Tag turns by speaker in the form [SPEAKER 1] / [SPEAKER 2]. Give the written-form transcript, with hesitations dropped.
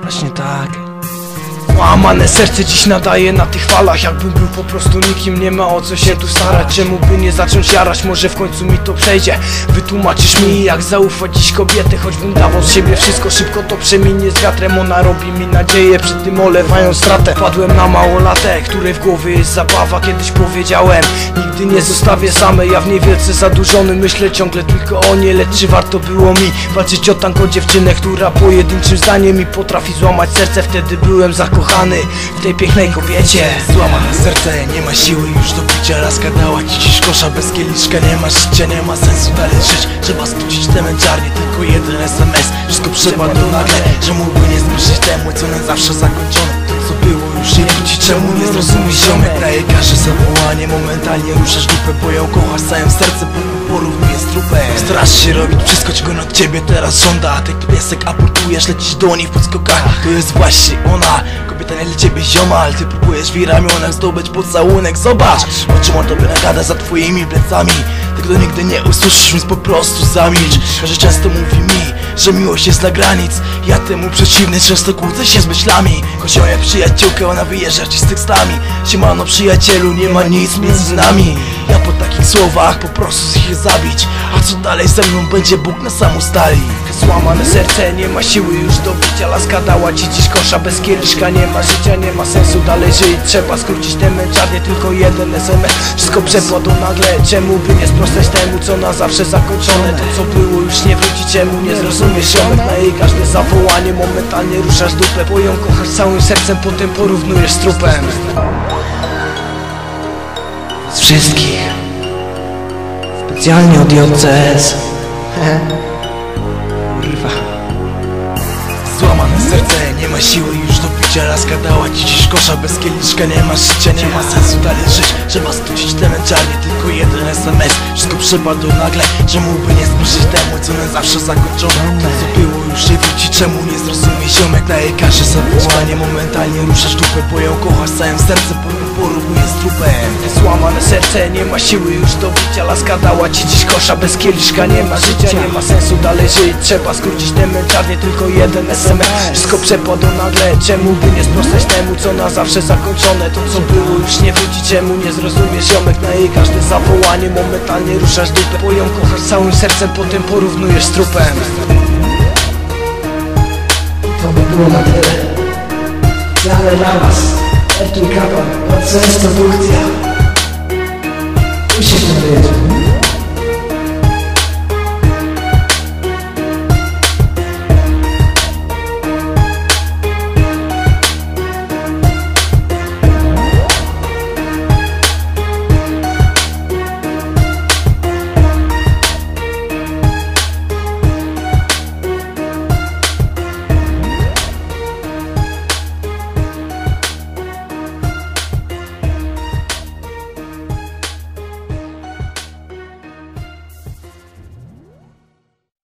[SPEAKER 1] Właśnie tak.
[SPEAKER 2] Łamane serce dziś nadaje na tych falach, jakbym był po prostu nikim. Nie ma o co się tu starać, czemu by nie zacząć jarać? Może w końcu mi to przejdzie. Wytłumaczysz mi, jak zaufać dziś kobiety. Choćbym dawał z siebie wszystko, szybko to przeminie z wiatrem. Ona robi mi nadzieję, przy tym olewając stratę. Padłem na małolatę, której w głowie jest zabawa. Kiedyś powiedziałem, nigdy nie zostawię samej. Ja w niej wielce zadłużony, myślę ciągle tylko o niej. Lecz czy warto było mi walczyć o tanko dziewczynę, która pojedynczym zdaniem mi potrafi złamać serce? Wtedy byłem zakochany w tej pięknej kobiecie.
[SPEAKER 1] Złamane serce, nie ma siły już do picia. Laska dała ci dziś kosza bez kieliszka. Nie ma życia, nie ma sensu dalej żyć. Trzeba skrócić te męczarnie, tylko jeden SMS. Wszystko przepadło nagle, że mógłby nie zmyszyć temu, co na zawsze zakończone. To co było już nie wróci, czemu nie zrozumiesz ziomek? Daje każe zawołanie, momentalnie ruszasz dupę, bo ją kochasz całym sercem, porównuje z trupem. Starasz się robić wszystko, czego od ciebie teraz żąda. A ty piesek aportujesz, lecisz do niej w podskokach. To jest właśnie ona, kobieta nie dla ciebie zioma, ale ty próbujesz w jej ramionach zdobyć pocałunek. Zobacz, o czym on tobie nagada za twoimi plecami. Tego nigdy nie usłyszysz, więc po prostu zamilcz. Każdy często mówi mi, że miłość jest dla granic. Ja temu przeciwny, często kłócę się z myślami. Choć moja przyjaciółka, ona wyjeżdża ci z tekstami. Siemano przyjacielu, nie ma nic między nami. Ja po takich słowach po prostu chcę się zabić. A co dalej ze mną będzie, Bóg na sam ustali.
[SPEAKER 2] Złamane serce, nie ma siły już do bicia. Laska dała ci dziś kosza bez kieliszka. Nie ma życia, nie ma sensu dalej żyć. Trzeba skrócić te męczarnie, tylko jeden SMS. Wszystko przepadło nagle, czemu by nie sprostać temu, co na zawsze zakończone? To co było już nie wróci, czemu nie zrozumiesz ziomek? Na jej każde zawołanie momentalnie ruszasz dupę, bo ją kochasz całym sercem, potem porównujesz z trupem.
[SPEAKER 1] Z wszystkich, specjalnie od JCS. Kurwa. Złamane serce, nie ma siły już do picia. Laska dała ci dziś kosza bez kieliszka. Nie ma życia, nie ma sensu dalej żyć. Trzeba skrócić te męczarnie, tylko jeden SMS. Wszystko przepadło nagle, że mógłby nie zmyszyć temu, co na zawsze zakończone. To co było już nie wróci, czemu nie zrozumie ziomek? Daje każe zawołanie, momentalnie ruszasz dupę, bo ją kochasz całym sercem, porównuje z trupem.
[SPEAKER 2] Złamane serce, nie ma siły już do bicia. Laska dała ci dziś kosza bez kieliszka. Nie ma życia, nie ma sensu dalej żyć. Trzeba skrócić te męczarnie, tylko jeden SMS. Wszystko przepadło nagle, czemu by nie sprostać temu, co na zawsze zakończone? To co było już nie wróci, czemu nie zrozumiesz ziomek? Na jej każde zawołanie momentalnie ruszasz dupę, bo ją kochasz całym sercem, potem porównujesz z trupem.
[SPEAKER 3] To by było na tyle. Specjalnie dla was, Ertuj Kappa, JCS Produkcja. Tu się dowiecie.